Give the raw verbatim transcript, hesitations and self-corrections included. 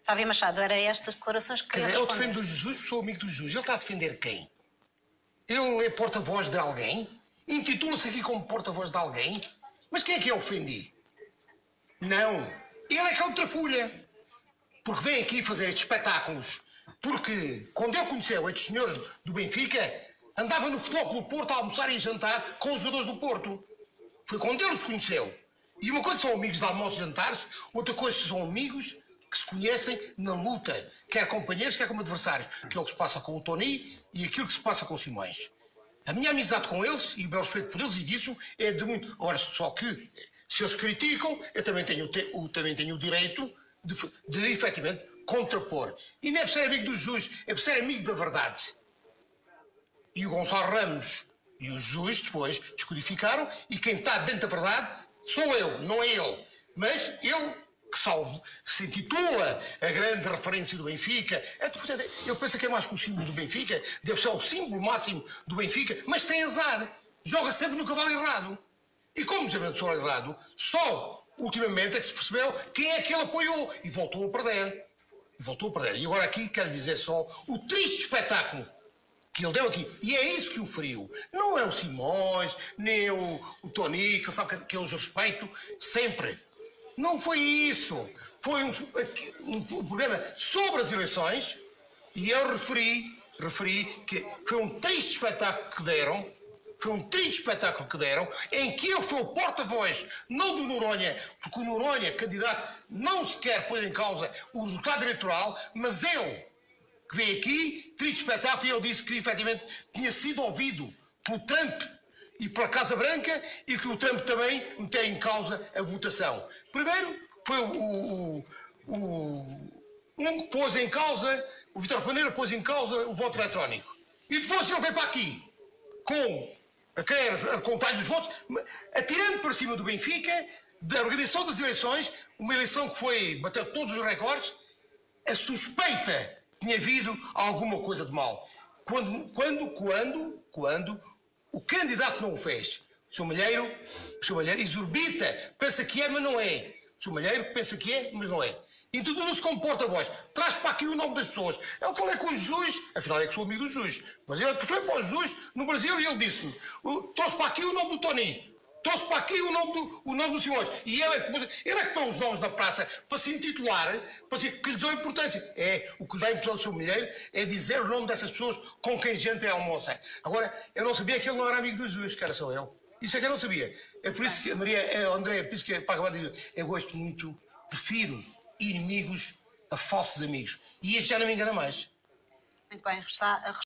Otávio Machado, era estas declarações que queria Eu responder. defendo o Jesus, sou amigo do Jesus. Ele está a defender quem? Ele é porta-voz de alguém? Intitula-se aqui como porta-voz de alguém? Mas quem é que eu ofendi? Não. Ele é que é outra folha. Porque vem aqui fazer estes espetáculos. Porque, quando ele conheceu estes senhores do Benfica, andava no Futebol Clube Porto a almoçar e jantar com os jogadores do Porto. Foi quando ele os conheceu. E uma coisa são amigos de almoços e jantares, outra coisa são amigos que se conhecem na luta, quer companheiros, quer como adversários. Aquilo que se passa com o Tony e aquilo que se passa com o Simões. A minha amizade com eles, e o meu respeito por eles, e disso, é de muito... Ora, só que, se eles criticam, eu também tenho, o, também tenho o direito de, de, efetivamente, contrapor. E não é por ser amigo do Jesus, é por ser amigo da verdade. E o Gonçalo Ramos e o Jesus depois descodificaram, e quem está dentro da verdade sou eu, não é ele. Mas ele... que salve, se intitula a grande referência do Benfica. Eu penso que é mais que o símbolo do Benfica, deve ser o símbolo máximo do Benfica, mas tem azar. Joga sempre no cavalo errado. E como joga no cavalo errado, só ultimamente é que se percebeu quem é que ele apoiou e voltou a perder. E voltou a perder. E agora aqui quero dizer só o triste espetáculo que ele deu aqui. E é isso que o feriu. Não é o Simões, nem o, o Tony, que sabe que, que eu os respeito sempre. Não foi isso. Foi um, um, um problema sobre as eleições e eu referi, referi que foi um triste espetáculo que deram, foi um triste espetáculo que deram, em que ele foi o porta-voz, não do Noronha, porque o Noronha, candidato, não se quer pôr em causa o resultado eleitoral, mas ele, que veio aqui, triste espetáculo, e eu disse que efetivamente tinha sido ouvido pelo Trump e pela Casa Branca, e que o Trump também meteu em causa a votação. Primeiro foi o, o, o um que pôs em causa, o Vítor Paneiro pôs em causa o voto eletrónico. E depois ele veio para aqui com a querer a contagem dos votos, atirando para cima do Benfica, da organização das eleições, uma eleição que foi bater todos os recordes, a suspeita que tinha havido alguma coisa de mal. Quando, quando, quando, quando o candidato não o fez. O senhor Malheiro, o senhor Malheiro exorbita, pensa que é, mas não é. O senhor Malheiro pensa que é, mas não é. Intitula-se como porta-voz. Traz para aqui o nome das pessoas. Eu falei com o Jesus, afinal é que sou amigo do Jesus, mas ele foi para o Jesus no Brasil e ele disse-me, trouxe para aqui o nome do Tony, trouxe para aqui o nome do, o nome do Simões. E ele é, que, ele é que põe os nomes na praça para se intitular, para se, que lhes dão importância. É, o que dá importância ao seu Malheiro é dizer o nome dessas pessoas com quem gente é almoça. Agora, eu não sabia que ele não era amigo do Jesus, que era só eu. Isso é que eu não sabia. É por isso que, Maria, André, é por isso que, para acabar de dizer, eu gosto muito, prefiro inimigos a falsos amigos. E este já não me engana mais. Muito bem, está a